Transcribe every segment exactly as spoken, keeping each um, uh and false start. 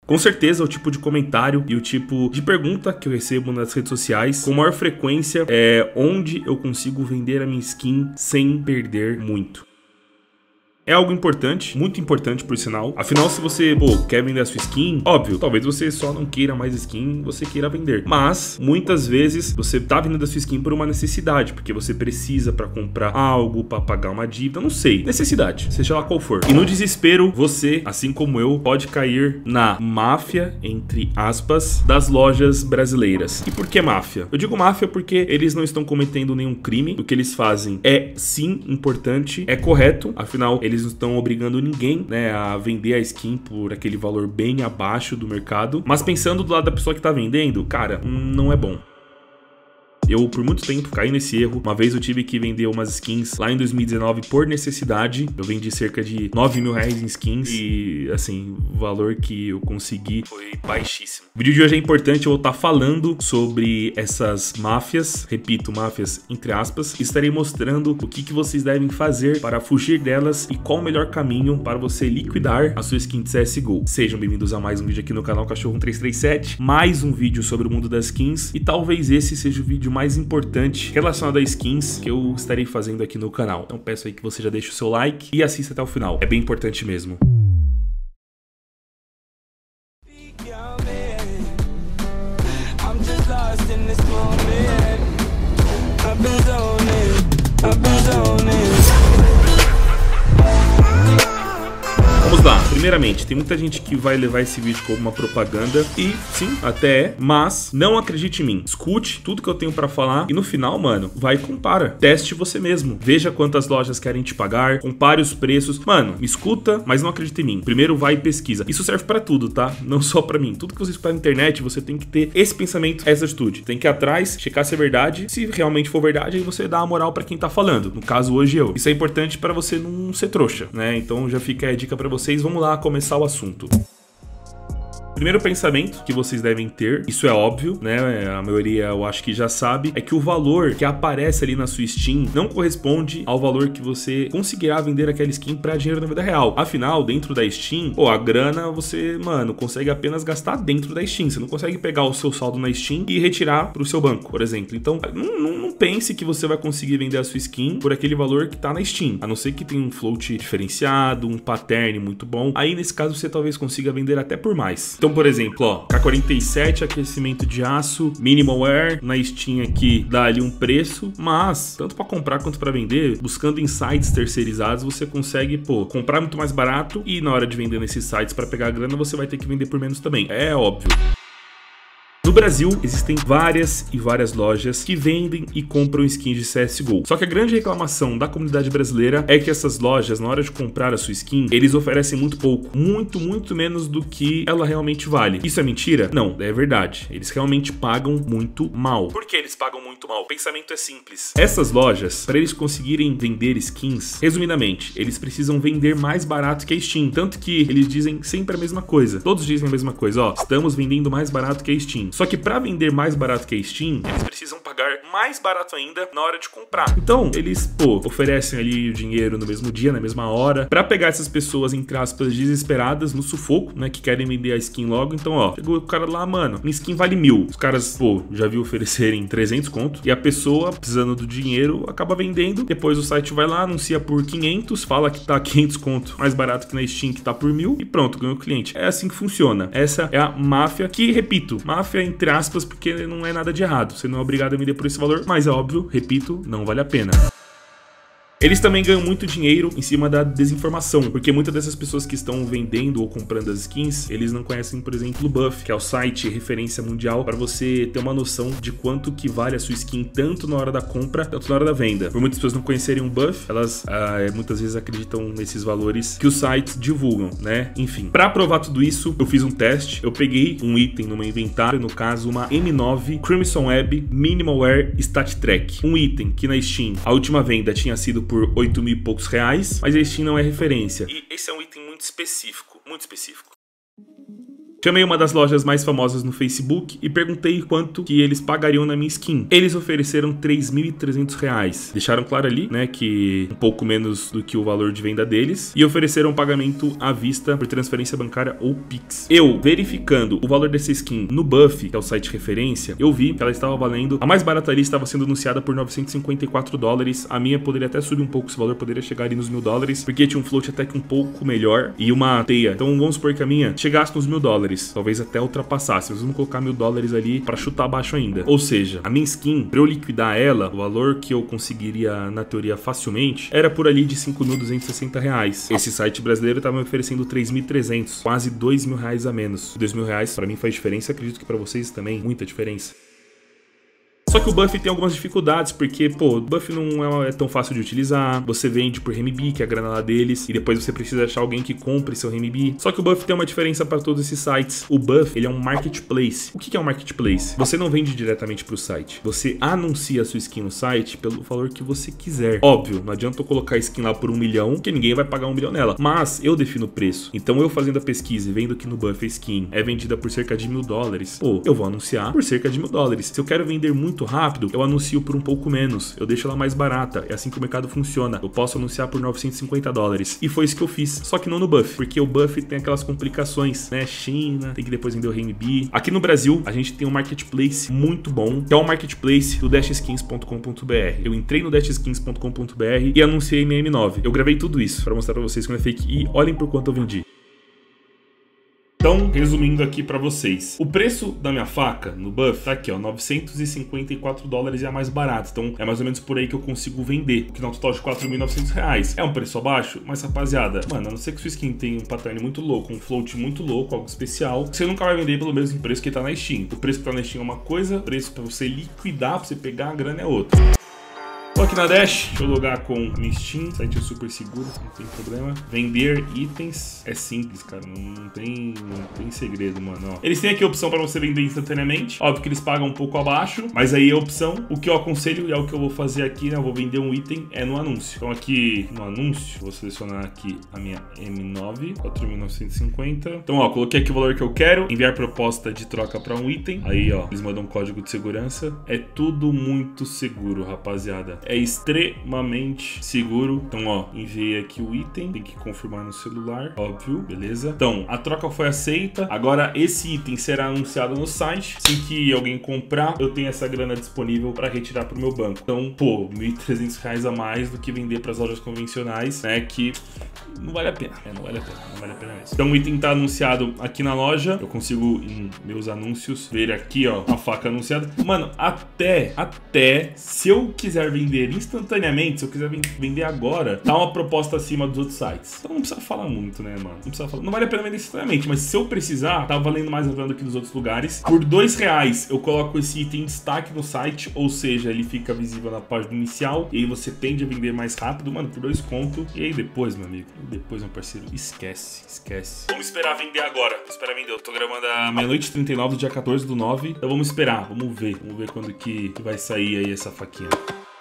Com certeza, o tipo de comentário e o tipo de pergunta que eu recebo nas redes sociais com maior frequência é onde eu consigo vender a minha skin sem perder muito. É algo importante, muito importante por sinal. Afinal, se você, pô, quer vender a sua skin, óbvio, talvez você só não queira mais skin, você queira vender. Mas, muitas vezes, você tá vendendo a sua skin por uma necessidade, porque você precisa pra comprar algo, pra pagar uma dívida, não sei. Necessidade, seja lá qual for. E no desespero, você, assim como eu, pode cair na máfia, entre aspas, das lojas brasileiras. E por que máfia? Eu digo máfia porque eles não estão cometendo nenhum crime. O que eles fazem é, sim, importante, é correto. Afinal, eles não estão obrigando ninguém, né, a vender a skin por aquele valor bem abaixo do mercado. Mas pensando do lado da pessoa que tá vendendo, cara, não é bom. Eu, por muito tempo, caí nesse erro. Uma vez eu tive que vender umas skins lá em dois mil e dezenove por necessidade. Eu vendi cerca de nove mil reais em skins e, assim, o valor que eu consegui foi baixíssimo. O vídeo de hoje é importante, eu vou estar falando sobre essas máfias, repito, máfias entre aspas. Estarei mostrando o que, que vocês devem fazer para fugir delas e qual o melhor caminho para você liquidar a sua skin de C S G O. Sejam bem-vindos a mais um vídeo aqui no canal Cachorro um três três sete, mais um vídeo sobre o mundo das skins e talvez esse seja o vídeo mais mais importante relacionado a skins que eu estarei fazendo aqui no canal. Então peço aí que você já deixe o seu like e assista até o final. É bem importante mesmo. Vamos lá, primeiramente, tem muita gente que vai levar esse vídeo como uma propaganda e sim, até é, mas não acredite em mim. Escute tudo que eu tenho pra falar e no final, mano, vai e compara. Teste você mesmo. Veja quantas lojas querem te pagar, compare os preços. Mano, escuta, mas não acredita em mim. Primeiro vai e pesquisa. Isso serve pra tudo, tá? Não só pra mim. Tudo que você escutar na internet, você tem que ter esse pensamento, essa atitude. Tem que ir atrás, checar se é verdade. Se realmente for verdade, aí você dá a moral pra quem tá falando. No caso, hoje eu. Isso é importante pra você não ser trouxa, né? Então já fica a dica pra você. Vocês, vamos lá começar o assunto. Primeiro pensamento que vocês devem ter, isso é óbvio, né? A maioria eu acho que já sabe, é que o valor que aparece ali na sua Steam não corresponde ao valor que você conseguirá vender aquela skin para dinheiro na vida real. Afinal, dentro da Steam, pô, a grana você, mano, consegue apenas gastar dentro da Steam. Você não consegue pegar o seu saldo na Steam e retirar para o seu banco, por exemplo. Então, não, não, não pense que você vai conseguir vender a sua skin por aquele valor que tá na Steam. A não ser que tenha um float diferenciado, um pattern muito bom. Aí, nesse caso, você talvez consiga vender até por mais. Então, por exemplo, ó, K quarenta e sete, aquecimento de aço, minimal wear, na Steam aqui dá ali um preço, mas tanto para comprar quanto para vender, buscando em sites terceirizados, você consegue, pô, comprar muito mais barato e na hora de vender nesses sites para pegar a grana, você vai ter que vender por menos também. É óbvio. No Brasil, existem várias e várias lojas que vendem e compram skins de C S G O. Só que a grande reclamação da comunidade brasileira é que essas lojas, na hora de comprar a sua skin, eles oferecem muito pouco, muito, muito menos do que ela realmente vale. Isso é mentira? Não, é verdade. Eles realmente pagam muito mal. Por que eles pagam muito mal? O pensamento é simples. Essas lojas, para eles conseguirem vender skins, resumidamente, eles precisam vender mais barato que a Steam. Tanto que eles dizem sempre a mesma coisa. Todos dizem a mesma coisa, ó, estamos vendendo mais barato que a Steam. Só que para vender mais barato que a Steam, eles precisam pagar mais barato ainda na hora de comprar. Então, eles, pô, oferecem ali o dinheiro no mesmo dia, na mesma hora, para pegar essas pessoas, entre aspas, desesperadas, no sufoco, né, que querem vender a skin logo. Então, ó, chegou o cara lá, mano, minha skin vale mil. Os caras, pô, já viu oferecerem trezentos conto, e a pessoa, precisando do dinheiro, acaba vendendo. Depois o site vai lá, anuncia por quinhentos, fala que tá quinhentos conto mais barato que na Steam, que tá por mil, e pronto, ganhou o cliente. É assim que funciona. Essa é a máfia, que, repito, máfia entre aspas, porque não é nada de errado. Você não é obrigado a vender por esse valor, mas é óbvio, repito, não vale a pena. Eles também ganham muito dinheiro em cima da desinformação, porque muitas dessas pessoas que estão vendendo ou comprando as skins, eles não conhecem, por exemplo, o Buff, que é o site referência mundial para você ter uma noção de quanto que vale a sua skin, tanto na hora da compra, tanto na hora da venda. Por muitas pessoas não conhecerem o Buff, elas ah, muitas vezes acreditam nesses valores que os sites divulgam, né? Enfim, para provar tudo isso, eu fiz um teste, eu peguei um item no meu inventário, no caso uma M nove Crimson Web Minimal Wear Stat Track, um item que na Steam a última venda tinha sido por oito mil e poucos reais, mas a Steam não é referência. E esse é um item muito específico, muito específico. Chamei uma das lojas mais famosas no Facebook e perguntei quanto que eles pagariam na minha skin. Eles ofereceram três mil e trezentos reais. Deixaram claro ali, né, que um pouco menos do que o valor de venda deles. E ofereceram pagamento à vista por transferência bancária ou Pix. Eu, verificando o valor dessa skin no Buff, que é o site referência, eu vi que ela estava valendo... A mais barata ali estava sendo anunciada por novecentos e cinquenta e quatro dólares. A minha poderia até subir um pouco, esse valor poderia chegar ali nos mil dólares, porque tinha um float até que um pouco melhor e uma teia. Então vamos supor que a minha chegasse nos mil dólares. Talvez até ultrapassasse. Mas vamos colocar mil dólares ali para chutar abaixo ainda. Ou seja, a minha skin, para eu liquidar ela, o valor que eu conseguiria, na teoria, facilmente, era por ali de cinco mil duzentos e sessenta reais. Esse site brasileiro estava me oferecendo três mil e trezentos, quase dois mil reais a menos. dois mil reais para mim faz diferença, acredito que para vocês também, muita diferença. Só que o Buff tem algumas dificuldades, porque, pô, o Buff não é tão fácil de utilizar. Você vende por renminbi, que é a grana lá deles, e depois você precisa achar alguém que compre seu renminbi. Só que o Buff tem uma diferença para todos esses sites. O Buff, ele é um marketplace. O que é um marketplace? Você não vende diretamente pro site. Você anuncia a sua skin no site pelo valor que você quiser. Óbvio, não adianta eu colocar a skin lá por um milhão, que ninguém vai pagar um milhão nela. Mas eu defino o preço. Então eu fazendo a pesquisa e vendo que no Buff a skin é vendida por cerca de mil dólares, pô, eu vou anunciar por cerca de mil dólares. Se eu quero vender muito rápido, eu anuncio por um pouco menos, eu deixo ela mais barata. É assim que o mercado funciona. Eu posso anunciar por novecentos e cinquenta dólares. E foi isso que eu fiz, só que não no Buff, porque o Buff tem aquelas complicações, né? China, tem que depois vender o renminbi. Aqui no Brasil, a gente tem um marketplace muito bom, que é o marketplace do dash skins ponto com ponto br. Eu entrei no dash skins ponto com ponto br e anunciei minha M nove. Eu gravei tudo isso para mostrar para vocês como é fake e olhem por quanto eu vendi. Então, resumindo aqui pra vocês, o preço da minha faca no Buff tá aqui, ó, novecentos e cinquenta e quatro dólares, é a mais barata. Então, é mais ou menos por aí que eu consigo vender, que dá um total de quatro mil e novecentos reais. É um preço abaixo, mas rapaziada, mano, a não ser que sua skin tenha um pattern muito louco, um float muito louco, algo especial, você nunca vai vender pelo mesmo preço que tá na Steam. O preço que tá na Steam é uma coisa, o preço pra você liquidar, pra você pegar a grana é outra. Tô aqui na Dash, deixa eu logar com minha Steam, site é super seguro, não tem problema. Vender itens é simples, cara, não tem, não tem segredo, mano, ó. Eles têm aqui a opção para você vender instantaneamente, óbvio que eles pagam um pouco abaixo, mas aí é a opção. O que eu aconselho e é o que eu vou fazer aqui, né, eu vou vender um item, é no anúncio. Então aqui no anúncio, vou selecionar aqui a minha M nove, quatro mil novecentos e cinquenta. Então, ó, coloquei aqui o valor que eu quero, enviar proposta de troca para um item. Aí, ó, eles mandam um código de segurança. É tudo muito seguro, rapaziada. É extremamente seguro. Então, ó, enviei aqui o item, tem que confirmar no celular, óbvio, beleza? Então, a troca foi aceita. Agora, esse item será anunciado no site. Assim que alguém comprar, eu tenho essa grana disponível para retirar pro meu banco. Então, pô, mil e trezentos reais a mais do que vender para as lojas convencionais, né? Que não vale a pena, é, não vale a pena, não vale a pena mesmo. Então, o item tá anunciado aqui na loja. Eu consigo, em meus anúncios, ver aqui, ó, a faca anunciada. Mano, até, até, se eu quiser vender instantaneamente, se eu quiser vender agora, tá uma proposta acima dos outros sites. Então não precisa falar muito, né, mano? Não precisa falar. Não vale a pena vender instantaneamente, mas se eu precisar, tá valendo mais a venda do que nos outros lugares. Por dois reais, eu coloco esse item em destaque no site, ou seja, ele fica visível na página inicial, e aí você tende a vender mais rápido, mano, por dois conto. E aí depois, meu amigo, depois, meu parceiro, esquece, esquece. Vamos esperar vender agora. Vamos esperar vender. Eu tô gravando a meia-noite e trinta e nove do dia quatorze do nove. Então vamos esperar, vamos ver. Vamos ver quando que vai sair aí essa faquinha.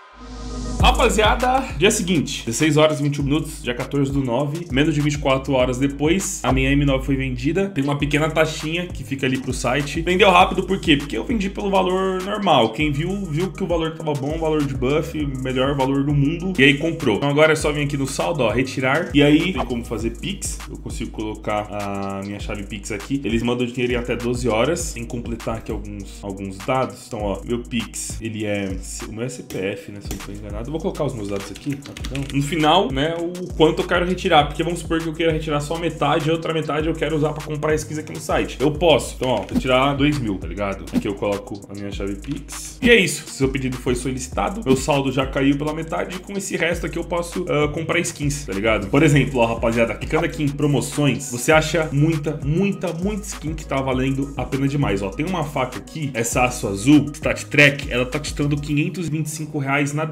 Rapaziada, dia seguinte, dezesseis horas e vinte e um minutos, dia quatorze do nove, menos de vinte e quatro horas depois, a minha M nove foi vendida. Tem uma pequena taxinha que fica ali pro site. Vendeu rápido, por quê? Porque eu vendi pelo valor normal. Quem viu, viu que o valor tava bom, valor de buff, melhor valor do mundo, e aí comprou. Então agora é só vir aqui no saldo, ó, retirar, e aí tem como fazer Pix. Eu consigo colocar a minha chave Pix aqui. Eles mandam dinheiro em até doze horas, sem completar aqui alguns, alguns dados. Então, ó, meu Pix, ele é, o meu é C P F, né, se eu não tô enganado. Eu vou colocar os meus dados aqui, rapidão. No final, né, o quanto eu quero retirar, porque vamos supor que eu queira retirar só metade, e a outra metade eu quero usar pra comprar skins aqui no site. Eu posso, então, ó, retirar dois mil, tá ligado? Aqui eu coloco a minha chave Pix. E é isso, seu pedido foi solicitado, meu saldo já caiu pela metade, e com esse resto aqui eu posso uh, comprar skins, tá ligado? Por exemplo, ó, rapaziada, clicando aqui em promoções, você acha muita, muita, muita skin que tá valendo a pena demais, ó. Tem uma faca aqui, essa aço azul, Stat Track, ela tá custando quinhentos e vinte e cinco reais na Dash.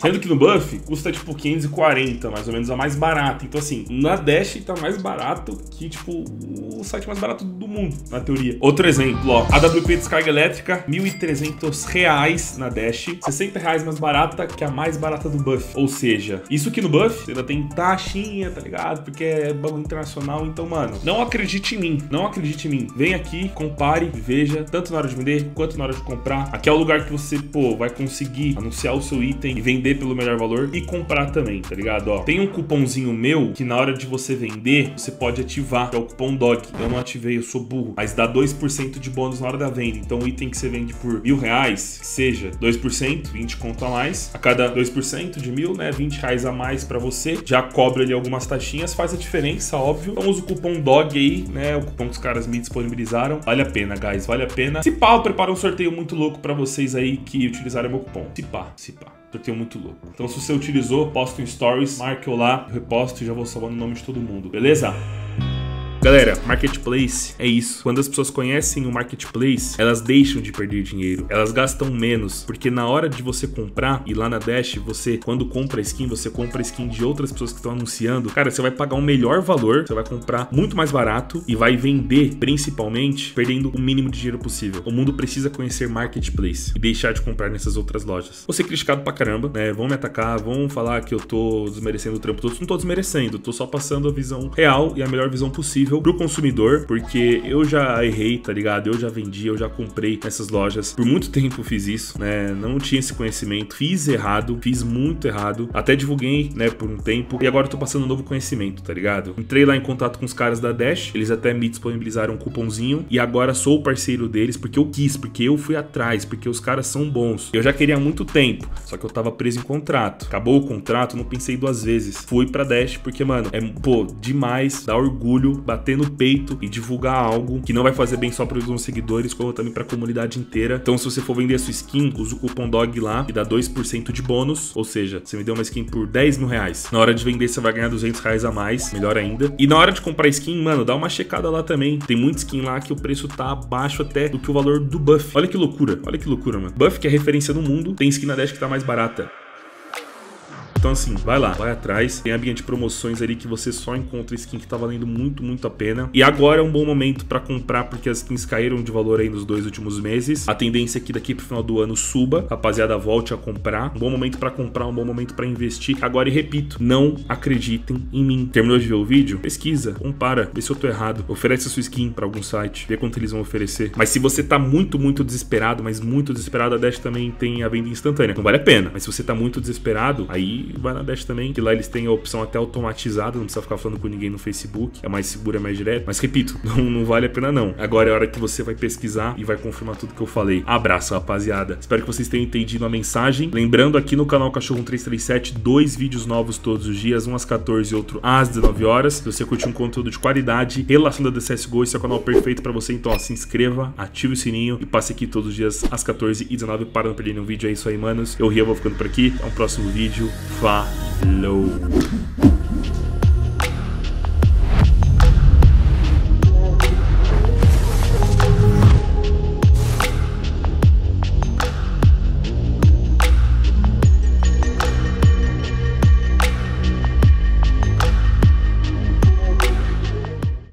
Sendo que no Buff custa tipo quinhentos e quarenta, mais ou menos, a mais barata. Então assim, na Dash tá mais barato que tipo o site mais barato do mundo, na teoria. Outro exemplo, ó, A W P descarga elétrica, mil e trezentos reais na Dash, sessenta reais mais barata que a mais barata do Buff. Ou seja, isso aqui no Buff ainda tem taxinha, tá ligado? Porque é bagulho internacional. Então, mano, não acredite em mim, não acredite em mim. Vem aqui, compare, veja, tanto na hora de vender quanto na hora de comprar. Aqui é o lugar que você, pô, vai conseguir anunciar o seu item e vender pelo melhor valor e comprar também, tá ligado? Ó, tem um cupomzinho meu que na hora de você vender, você pode ativar, que é o cupom D O G. Eu não ativei, eu sou burro, mas dá dois por cento de bônus na hora da venda. Então o item que você vende por mil reais, que seja dois por cento, vinte conto a mais. A cada dois por cento de mil, né, vinte reais a mais pra você. Já cobra ali algumas taxinhas, faz a diferença, óbvio. Então usa o cupom D O G aí, né, o cupom que os caras me disponibilizaram. Vale a pena, guys, vale a pena. Se pá, eu preparo um sorteio muito louco pra vocês aí que utilizaram meu cupom. Se pá, se pá. Sorteio muito louco. Então se você utilizou, posta em stories, marque eu lá, eu reposto e já vou salvando o nome de todo mundo, beleza? Galera, Marketplace é isso. Quando as pessoas conhecem o Marketplace, elas deixam de perder dinheiro. Elas gastam menos. Porque na hora de você comprar, e lá na Dash, você, quando compra skin, você compra skin de outras pessoas que estão anunciando. Cara, você vai pagar um melhor valor, você vai comprar muito mais barato e vai vender, principalmente, perdendo o mínimo de dinheiro possível. O mundo precisa conhecer Marketplace e deixar de comprar nessas outras lojas. Vou ser criticado pra caramba, né? Vão me atacar, vão falar que eu tô desmerecendo o trampo todo. Não tô desmerecendo, tô só passando a visão real e a melhor visão possível pro consumidor, porque eu já errei, tá ligado? Eu já vendi, eu já comprei nessas lojas. Por muito tempo eu fiz isso, né? Não tinha esse conhecimento, fiz errado, fiz muito errado. Até divulguei, né, por um tempo. E agora eu tô passando um novo conhecimento, tá ligado? Entrei lá em contato com os caras da Dash, eles até me disponibilizaram um cupomzinho e agora sou parceiro deles porque eu quis, porque eu fui atrás, porque os caras são bons. Eu já queria há muito tempo, só que eu tava preso em contrato. Acabou o contrato, não pensei duas vezes. Fui pra Dash porque, mano, é, pô, demais, dá orgulho bater no peito e divulgar algo que não vai fazer bem só para os meus seguidores, como também para a comunidade inteira. Então, se você for vender a sua skin, usa o cupom D O G lá e dá dois por cento de bônus. Ou seja, você me deu uma skin por dez mil reais. Na hora de vender, você vai ganhar duzentos reais a mais, melhor ainda. E na hora de comprar skin, mano, dá uma checada lá também. Tem muita skin lá que o preço tá abaixo até do que o valor do Buff. Olha que loucura, olha que loucura, mano. Buff, que é referência no mundo, tem skin na Dash que tá mais barata. Então assim, vai lá, vai atrás. Tem a linha de promoções ali que você só encontra skin que tá valendo muito, muito a pena. E agora é um bom momento pra comprar, porque as skins caíram de valor aí nos dois últimos meses. A tendência é que daqui pro final do ano suba. Rapaziada, volte a comprar. Um bom momento pra comprar, um bom momento pra investir. Agora, e repito, não acreditem em mim. Terminou de ver o vídeo? Pesquisa, compara, vê se eu tô errado. Oferece a sua skin pra algum site, vê quanto eles vão oferecer. Mas se você tá muito, muito desesperado, mas muito desesperado, a Dash também tem a venda instantânea. Não vale a pena. Mas se você tá muito desesperado, aí vai na Dash também, que lá eles têm a opção até automatizada, não precisa ficar falando com ninguém no Facebook, é mais seguro, é mais direto, mas repito, não, não vale a pena não. Agora é a hora que você vai pesquisar e vai confirmar tudo que eu falei. Abraço, rapaziada. Espero que vocês tenham entendido a mensagem. Lembrando, aqui no canal Cachorro três três sete, dois vídeos novos todos os dias, um às quatorze e outro às dezenove horas. Se você curtir um conteúdo de qualidade relacionado a C S G O, esse é o canal perfeito pra você, então ó, se inscreva, ative o sininho e passe aqui todos os dias às quatorze e dezenove para não perder nenhum vídeo. É isso aí, manos. Eu, Ria, vou ficando por aqui. Até o próximo vídeo. Falou!